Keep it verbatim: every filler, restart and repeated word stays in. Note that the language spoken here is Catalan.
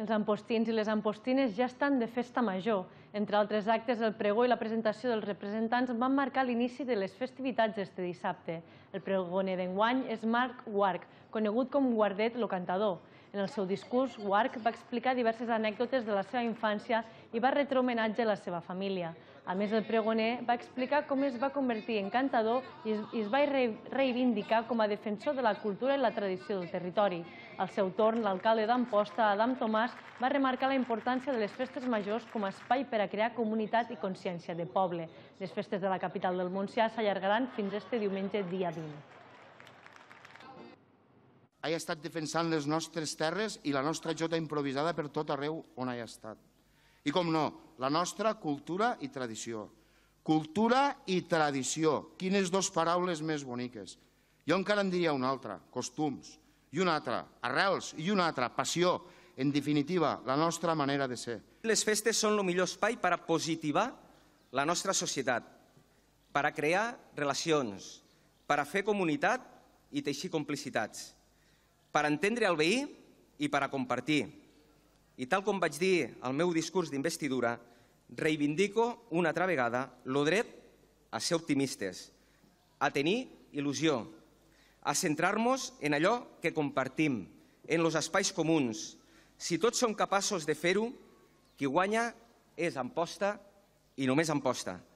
Els ampostins i les ampostines ja estan de festa major. Entre altres actes, el pregó i la presentació dels representants van marcar l'inici de les festivitats d'este dissabte. El pregoner d'enguany és Marc Guarch, conegut com Guardet lo Cantador. En el seu discurs, Guarch va explicar diverses anècdotes de la seva infància i va retre homenatge a la seva família. A més, el pregoner va explicar com es va convertir en cantador i es va reivindicar com a defensor de la cultura i la tradició del territori. Al seu torn, l'alcalde d'Amposta, Adam Tomàs, va remarcar la importància de les festes majors com a espai per a crear comunitat i consciència de poble. Les festes de la capital del Montsià s'allargaran fins este diumenge dia vint. Ha estat defensant les nostres terres i la nostra jota improvisada per tot arreu on ha estat. I, com no, la nostra cultura i tradició. Cultura i tradició. Quines dues paraules més boniques. Jo encara en diria una altra, costums, i una altra, arrels, i una altra, passió. En definitiva, la nostra manera de ser. Les festes són el millor espai per a positivar la nostra societat, per a crear relacions, per a fer comunitat i teixir complicitats, per a entendre el veí i per a compartir. I tal com vaig dir al meu discurs d'investidura, reivindico una altra vegada el dret a ser optimistes, a tenir il·lusió, a centrar-nos en allò que compartim, en els espais comuns. Si tots som capaços de fer-ho, qui guanya és Amposta i només Amposta.